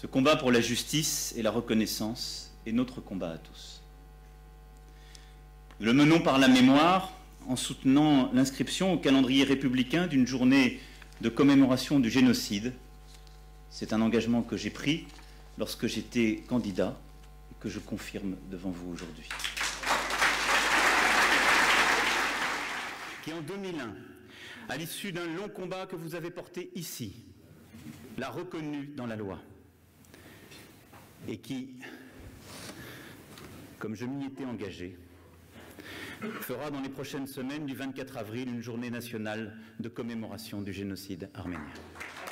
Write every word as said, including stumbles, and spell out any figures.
Ce combat pour la justice et la reconnaissance est notre combat à tous. Nous le menons par la mémoire, en soutenant l'inscription au calendrier républicain d'une journée de commémoration du génocide. C'est un engagement que j'ai pris lorsque j'étais candidat et que je confirme devant vous aujourd'hui. Qui en deux mille un, à l'issue d'un long combat que vous avez porté ici, l'a reconnu dans la loi et qui, comme je m'y étais engagé, fera dans les prochaines semaines du vingt-quatre avril une journée nationale de commémoration du génocide arménien.